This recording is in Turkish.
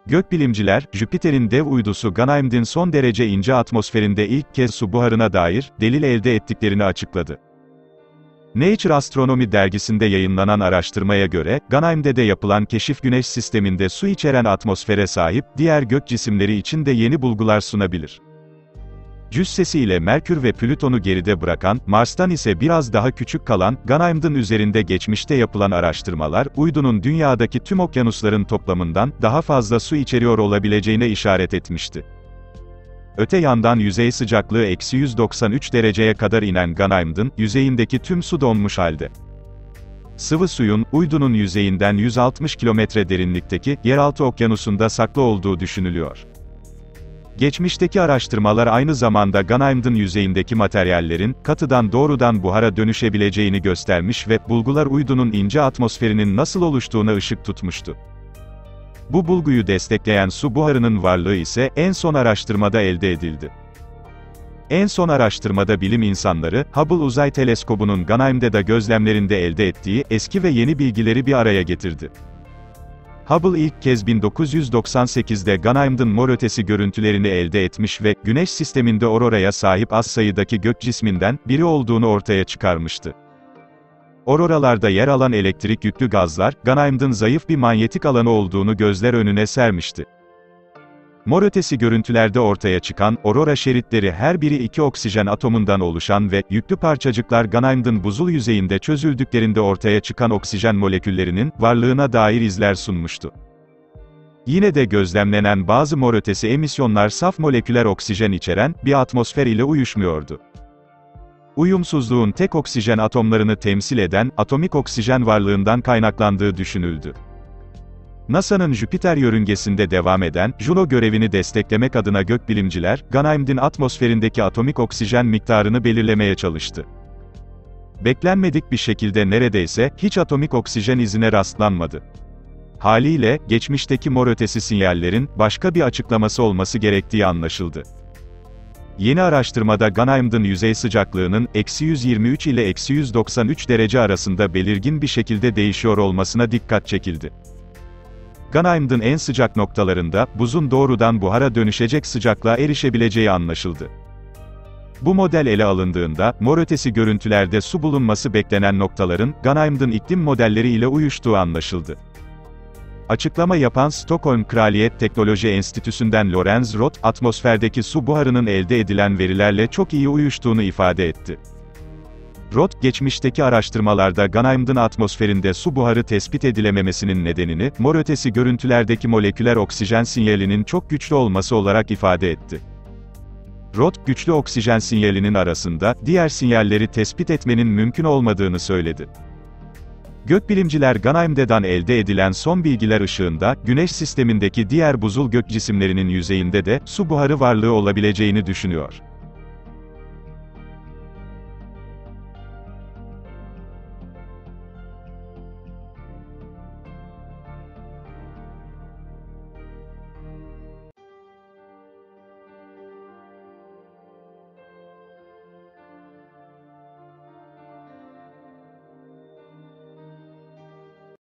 Gökbilimciler, Jüpiter'in dev uydusu Ganymede'in son derece ince atmosferinde ilk kez su buharına dair delil elde ettiklerini açıkladı. Nature Astronomy dergisinde yayınlanan araştırmaya göre, Ganymede'de yapılan keşif Güneş sisteminde su içeren atmosfere sahip diğer gök cisimleri için de yeni bulgular sunabilir. Cüssesiyle Merkür ve Plüton'u geride bırakan, Mars'tan ise biraz daha küçük kalan, Ganymede'in üzerinde geçmişte yapılan araştırmalar, uydunun dünyadaki tüm okyanusların toplamından daha fazla su içeriyor olabileceğine işaret etmişti. Öte yandan yüzey sıcaklığı -193 dereceye kadar inen Ganymede'in, yüzeyindeki tüm su donmuş halde. Sıvı suyun, uydunun yüzeyinden 160 kilometre derinlikteki, yeraltı okyanusunda saklı olduğu düşünülüyor. Geçmişteki araştırmalar aynı zamanda Ganymede'in yüzeyindeki materyallerin, katıdan doğrudan buhara dönüşebileceğini göstermiş ve, bulgular uydunun ince atmosferinin nasıl oluştuğuna ışık tutmuştu. Bu bulguyu destekleyen su buharının varlığı ise, en son araştırmada elde edildi. En son araştırmada bilim insanları, Hubble Uzay Teleskobu'nun Ganymede'de gözlemlerinde elde ettiği, eski ve yeni bilgileri bir araya getirdi. Hubble ilk kez 1998'de Ganymede'in mor ötesi görüntülerini elde etmiş ve, Güneş sisteminde auroraya sahip az sayıdaki gök cisminden biri olduğunu ortaya çıkarmıştı. Auroralarda yer alan elektrik yüklü gazlar, Ganymede'in zayıf bir manyetik alanı olduğunu gözler önüne sermişti. Mor ötesi görüntülerde ortaya çıkan, aurora şeritleri her biri iki oksijen atomundan oluşan ve, yüklü parçacıklar Ganymede'in buzul yüzeyinde çözüldüklerinde ortaya çıkan oksijen moleküllerinin, varlığına dair izler sunmuştu. Yine de gözlemlenen bazı mor ötesi emisyonlar saf moleküler oksijen içeren, bir atmosfer ile uyuşmuyordu. Uyumsuzluğun tek oksijen atomlarını temsil eden, atomik oksijen varlığından kaynaklandığı düşünüldü. NASA'nın Jüpiter yörüngesinde devam eden, Juno görevini desteklemek adına gökbilimciler, Ganymede'in atmosferindeki atomik oksijen miktarını belirlemeye çalıştı. Beklenmedik bir şekilde neredeyse, hiç atomik oksijen izine rastlanmadı. Haliyle, geçmişteki mor ötesi sinyallerin, başka bir açıklaması olması gerektiği anlaşıldı. Yeni araştırmada Ganymede'in yüzey sıcaklığının, -123 ile -193 derece arasında belirgin bir şekilde değişiyor olmasına dikkat çekildi. Ganymede'in en sıcak noktalarında, buzun doğrudan buhara dönüşecek sıcaklığa erişebileceği anlaşıldı. Bu model ele alındığında, mor ötesi görüntülerde su bulunması beklenen noktaların, Ganymede'in iklim modelleri ile uyuştuğu anlaşıldı. Açıklama yapan Stockholm Kraliyet Teknoloji Enstitüsü'nden Lorenz Roth, atmosferdeki su buharının elde edilen verilerle çok iyi uyuştuğunu ifade etti. Roth, geçmişteki araştırmalarda Ganymede'in atmosferinde su buharı tespit edilememesinin nedenini, mor ötesi görüntülerdeki moleküler oksijen sinyalinin çok güçlü olması olarak ifade etti. Roth, güçlü oksijen sinyalinin arasında, diğer sinyalleri tespit etmenin mümkün olmadığını söyledi. Gökbilimciler Ganymede'den elde edilen son bilgiler ışığında, Güneş sistemindeki diğer buzul gök cisimlerinin yüzeyinde de, su buharı varlığı olabileceğini düşünüyor.